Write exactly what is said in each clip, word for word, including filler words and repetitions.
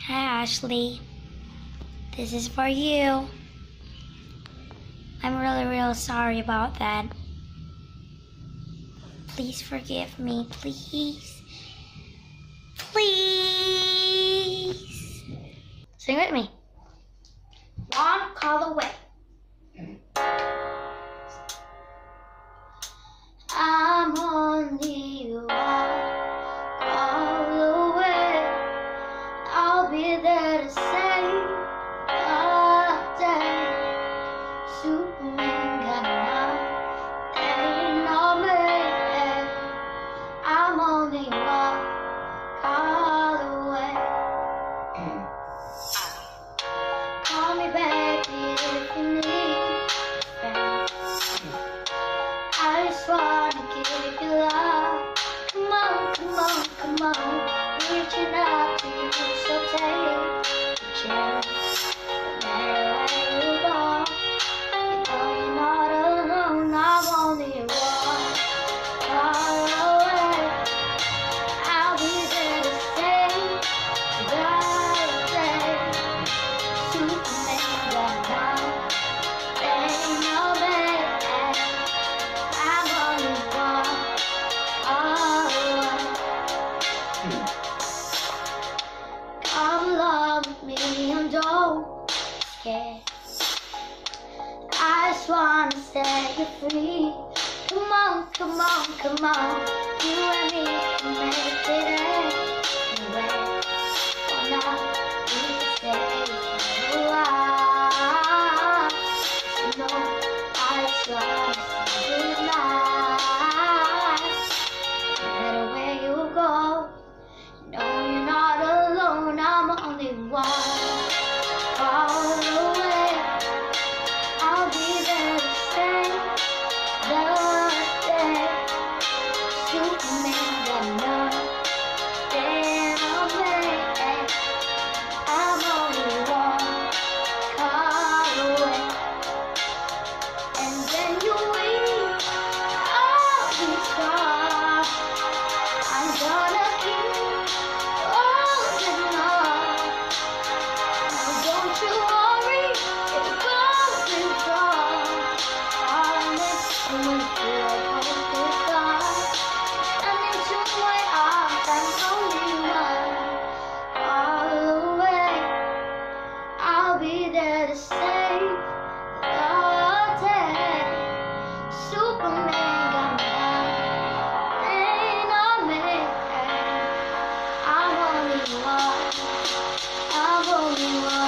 Hi, Ashley. This is for you. I'm really, really sorry about that. Please forgive me, please. Please. Sing with me. One call away. I'm only one call away. I'll be there to save the day. Superman got nothing on me. I'm only one call away. Call me back if you need friends. I just wanna give you love. Come on, come on, come on. Reaching out to you, so take a chance. No matter where you go, you know you're not alone. I'm only one call away. I'll be there to save the day. Superman got nothing on me. I'm only one call away. Come along with me and don't scared. I just wanna set you free. Come on, come on, come on. You and me can make it anyway. For now, we can stay for a while. You know, I just wanna say goodnight. No matter where you go, no, you're not alone. I'm only one call away. I'll be there to save the day. Superman got nothing on me. I'm only one call away. And then you leave, I'll be strong. I'm gonna keep holding on. Now don't you worry, it's going strong. Darling, when we feel hope is gone, and into my arms, I'm only one all away. I'll be there to save the day. Superman got nothing on me. I'm only one. I'm only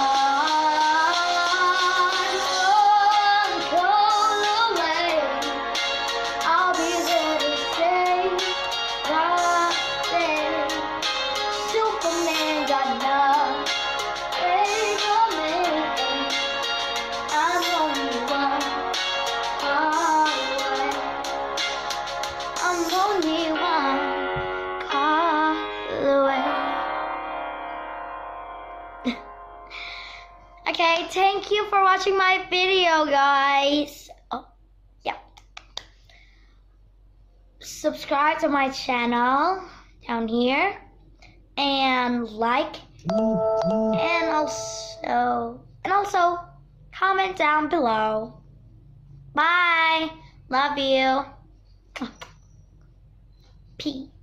one. One call away. I'll be there to save the day. Superman got nothing on me. I'm only one call away. I'm only one call away. Okay, thank you for watching my video, guys. Oh, yeah. Subscribe to my channel down here and like, and also and also comment down below. Bye. Love you. Peace.